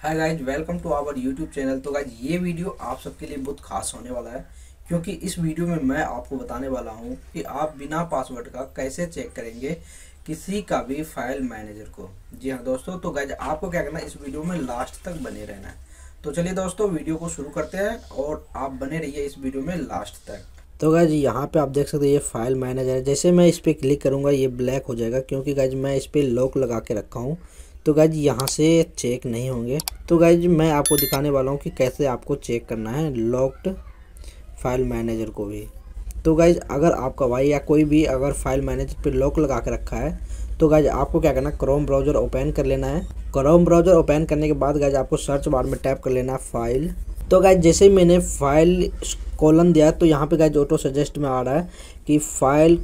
Hi guys, welcome to our YouTube channel. तो guys ये video आप सबके लिए बहुत खास होने वाला है, क्योंकि इस वीडियो में मैं आपको बताने वाला हूं कि आप बिना पासवर्ड का कैसे चेक करेंगे किसी का भी फाइल मैनेजर को। जी हाँ दोस्तों, तो गाइज आपको क्या करना है, इस वीडियो में लास्ट तक बने रहना है। तो चलिए दोस्तों, वीडियो को शुरू करते हैं और आप बने रहिए इस वीडियो में लास्ट तक। तो गाइज यहाँ पे आप देख सकते हैं ये फाइल मैनेजर है। जैसे मैं इस पर क्लिक करूँगा ये ब्लैक हो जाएगा, क्योंकि गाइज मैं इस पर लॉक लगा के रखा हूँ। तो गाइज यहाँ से चेक नहीं होंगे। तो गाइज मैं आपको दिखाने वाला हूँ कि कैसे आपको चेक करना है लॉक्ड फाइल मैनेजर को भी। तो गाइज अगर आपका भाई या कोई भी अगर फाइल मैनेजर पे लॉक लगा के रखा है, तो गाइज आपको क्या करना है, क्रोम ब्राउज़र ओपन कर लेना है। क्रोम ब्राउज़र ओपन करने के बाद गाइज आपको सर्च बार में टैप कर लेना है फाइल। तो गाइज जैसे ही मैंने फाइल कोलन दिया तो यहाँ पे गाइज ऑटो सजेस्ट में आ रहा है कि फाइल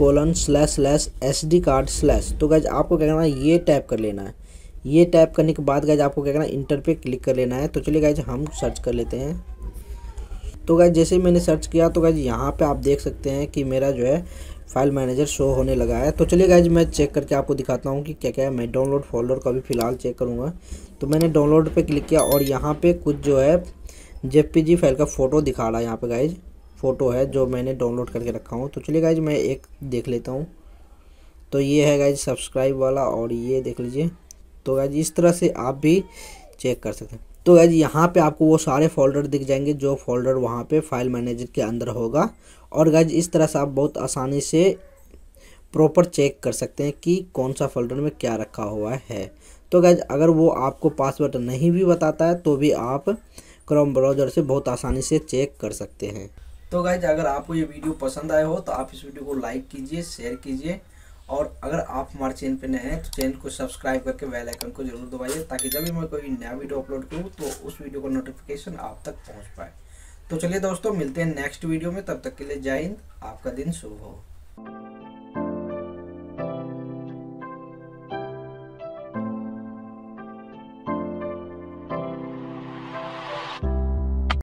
://SD कार्ड/। तो गाइज आपको क्या करना है, ये टैप कर लेना है। ये टैप करने के बाद गाइज आपको क्या करना है, इंटर पे क्लिक कर लेना है। तो चलिए गाइज हम सर्च कर लेते हैं। तो गाइज जैसे ही मैंने सर्च किया तो गाइज यहाँ पे आप देख सकते हैं कि मेरा जो है फाइल मैनेजर शो होने लगा है। तो चलिए गाइज मैं चेक करके आपको दिखाता हूँ कि क्या क्या है। मैं डाउनलोड फोल्डर का भी फ़िलहाल चेक करूँगा। तो मैंने डाउनलोड पे क्लिक किया और यहाँ पे कुछ जो है JPG फाइल का फ़ोटो दिखा रहा है। यहाँ पे गाइज फ़ोटो है जो मैंने डाउनलोड करके रखा हूँ। तो चलिए गाइज मैं एक देख लेता हूँ। तो ये है गाइज सब्सक्राइब वाला, और ये देख लीजिए। तो गाइज इस तरह से आप भी चेक कर सकते हैं। तो गाइज यहाँ पे आपको वो सारे फोल्डर दिख जाएंगे जो फोल्डर वहाँ पे फाइल मैनेजर के अंदर होगा। और गाइज इस तरह से आप बहुत आसानी से प्रॉपर चेक कर सकते हैं कि कौन सा फोल्डर में क्या रखा हुआ है। तो गाइज अगर वो आपको पासवर्ड नहीं भी बताता है तो भी आप क्रोम ब्राउज़र से बहुत आसानी से चेक कर सकते हैं। तो गाइज अगर आपको ये वीडियो पसंद आया हो तो आप इस वीडियो को लाइक कीजिए, शेयर कीजिए, और अगर आप हमारे चैनल पे नए हैं तो चैनल को सब्सक्राइब करके बेल आइकन को जरूर दबाइए, ताकि जब भी मैं कोई नया वीडियो अपलोड करूँ तो उस वीडियो का नोटिफिकेशन आप तक पहुँच पाए। तो चलिए दोस्तों, मिलते हैं नेक्स्ट वीडियो में। तब तक के लिए जय हिंद, आपका दिन शुभ हो।